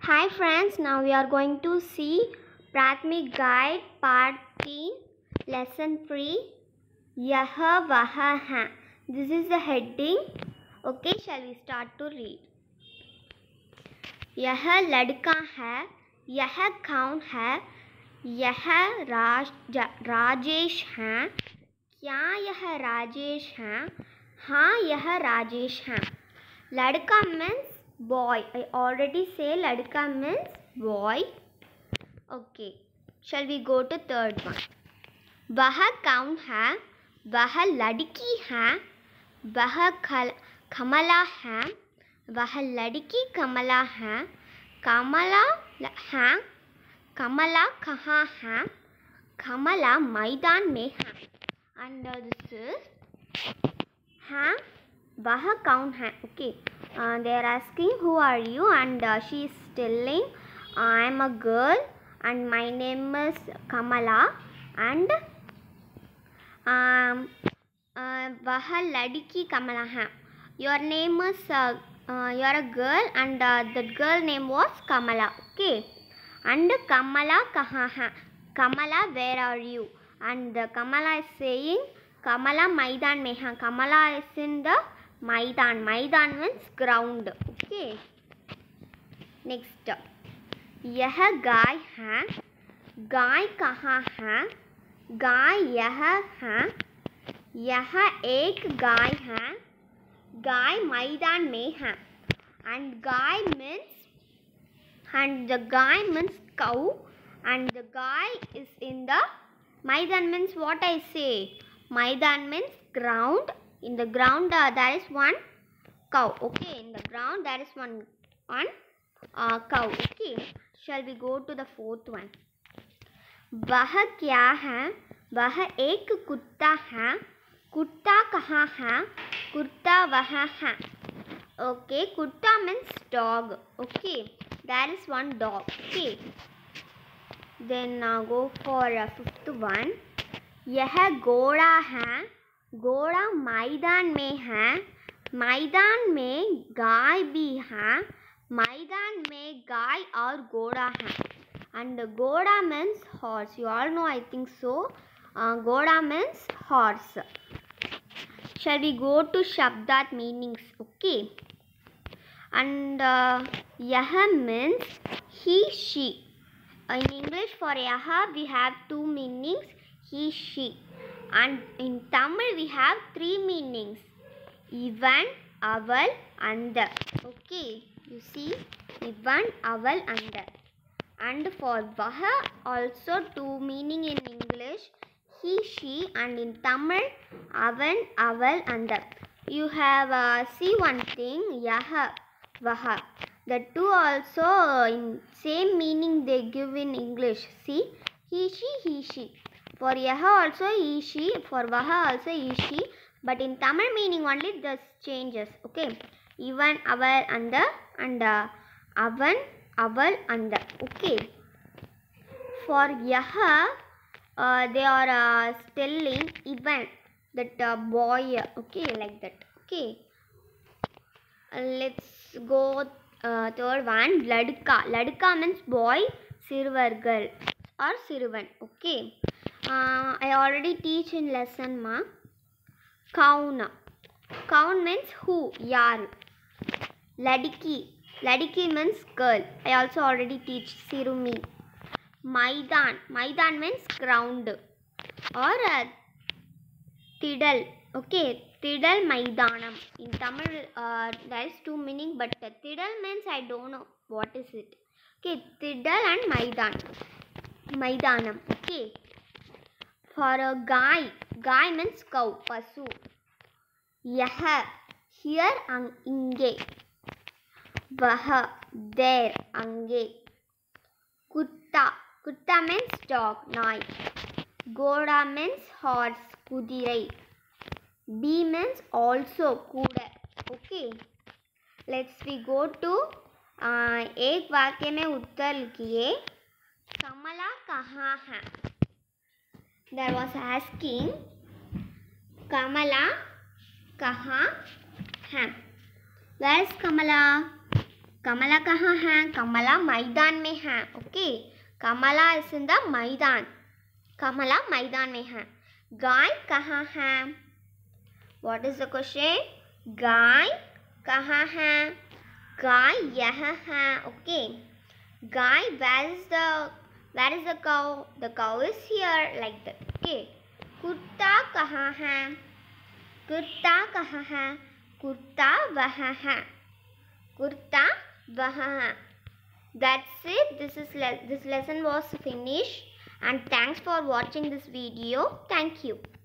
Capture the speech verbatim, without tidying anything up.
Hi friends, now we are going to see Prathamik Guide Part three, Lesson three, Yah Vah Hai. This is the heading. Okay, shall we start to read? यह लड़का है, यह कौन है, यह राज राजेश है, क्या यह राजेश है, हाँ यह राजेश है. लड़का means boy. I already say ladka means boy. Okay, shall we go to third one? वह कौन है, वह लड़की है, वह कमला है, वह लड़की कमला है, कमला है, कमला कहाँ है, कमला मैदान में है. And uh, this is हाँ वह कौन है. Okay, uh, they are asking who are you, and uh, she is telling I am a girl and my name is Kamala, and um, uh, वह लड़की कमला है. Your name is uh, uh, you are a girl and uh, that girl name was Kamala. Okay, and Kamala कहाँ है, Kamala where are you, and uh, Kamala is saying Kamala मैदान में है. Kamala is in the मैदान. मैदान means ground. Okay, next यह गाय है, गाय कहाँ है, गाय यह है, यह एक गाय है, गाय मैदान में है. And guy means and the guy means cow, and the guy is in the मैदान means what I say. मैदान means ground. In the ground uh, there is one cow. Okay, in the ground there is one one uh, cow. Okay, shall we go to the fourth one? वह क्या है, वह एक कुत्ता है, कुत्ता कहाँ है, कुत्ता वह है. Okay, कुत्ता means dog. Okay, there is one dog. Okay, then uh, go for uh, fifth one. यह घोड़ा है, घोड़ा मैदान में है, मैदान में गाय भी है, मैदान में गाय और घोड़ा है. And घोड़ा means horse. You all know, I think so. Uh, घोड़ा means horse. Shall we go to Shabdat meanings? Okay. And uh, यह means he, she. In English for यह we have two meanings, he, she. And in Tamil we have three meanings, ivan, aval, and. Okay, you see, ivan, aval, and. And for vaha also two meaning in English, he, she, and in Tamil avan, aval, and. You have uh, see one thing, yaha, vaha. The two also in same meaning they give in English. See, he, she, he, she. For yaha also he, she. For vaha also he, she. But in Tamil meaning only this changes. Okay, even, aval, and and uh, avan, aval, and. Okay, for yaha uh, they are uh, telling even that uh, boy. Okay, like that. Okay, uh, let's go uh, third one. Ladka. Ladka means boy. Sirvar, girl or sirvan. Okay, uh, I already teach in lesson ma. Kaun. Kaun means who, yar. Ladiki. Ladiki means girl. I also already teach Sirumi. Maidan. Maidan means ground or uh, Tidal. Okay, Tidal Maidanam. In Tamil uh, there is two meaning, but uh, Tidal means I don't know what is it. Okay, Tidal and Maidan. Maidanam. Okay, for a guy. Guy means cow, pasu. Yah, here, ang, inge. Vah, there, ange. Kutta. Kutta means dog, nai. Goda means horse, kudirai. B means also, kuda. Okay, let's we go to uh, एक वाक्य में उत्तर लिखिए. कमला कहाँ है. There was asking कमला कहाँ है. Where is Kamala? कमला कहाँ है? कमला मैदान में है. Okay. Kamala is in the मैदान. कमला मैदान में है. गाय कहाँ है? What is the question? गाय कहाँ है? गाय यहाँ है. Okay. Guy, where is the where is the cow? The cow is here, like that. Okay. कुत्ता कहाँ है? कुत्ता कहाँ है? कुत्ता वहाँ है. कुत्ता वहाँ है. That's it. This is le this lesson was finished, and thanks for watching this video. Thank you.